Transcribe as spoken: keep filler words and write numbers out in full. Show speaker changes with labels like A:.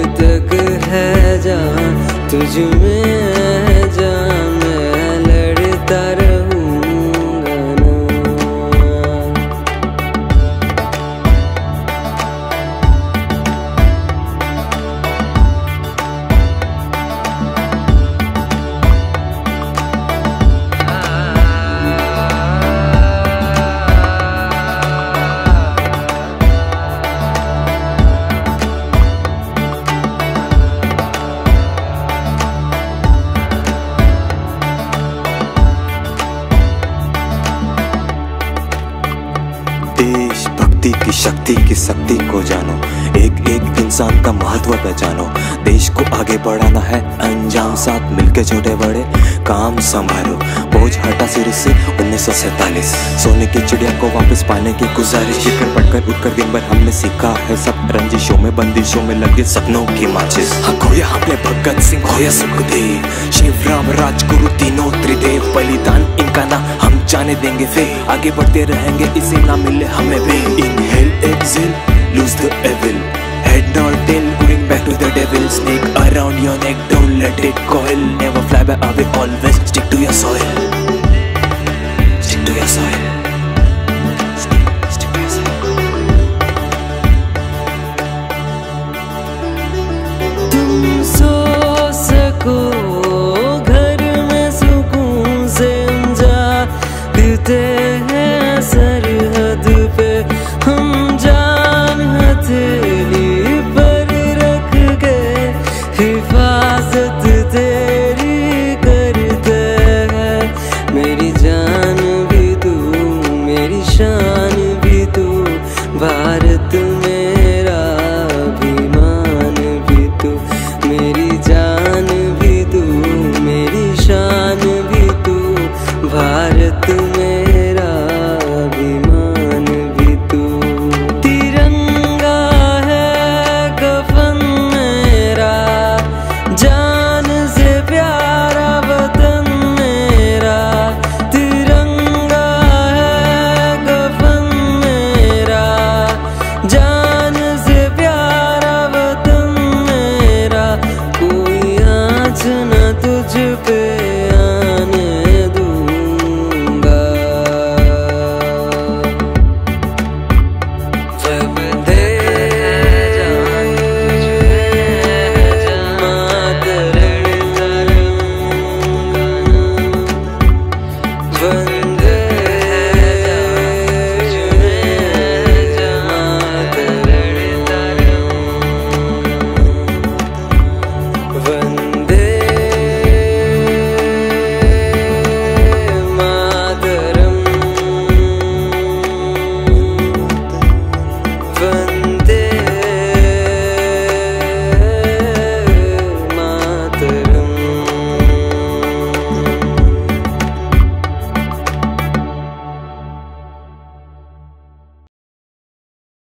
A: तक है जान तुझ में है जान, मैं लड़ता रहूंगा ना।
B: देशभक्ति की शक्ति की शक्ति को जानो, एक एक इंसान का महत्व पहचानो। देश को आगे बढ़ाना है अंजाम साथ मिलके छोटे बड़े काम संभालो। बोझ हटा सिर से उन्नीस सौ सैतालीस, सोने की चिड़िया को वापस पाने की गुजारिश। शिखर पढ़कर उठकर दिन भर हमने सीखा है सब, रंजिशों में बंदिशों में लगे सपनों की माचिस। हाँ खोया हमने भगत सिंह, खोया सुखदेव, शिवराम राजगुरु तीनों त्रिदेव। बलिदान इनका ना हम जाने देंगे फिर, आगे बढ़ते रहेंगे इसे ना मिले हमें भी। Inhale, exhale, lose the evil, head or tail, going back to the devil. Snake around your neck, don't let it coil. Never fly by away, always stick to your soil.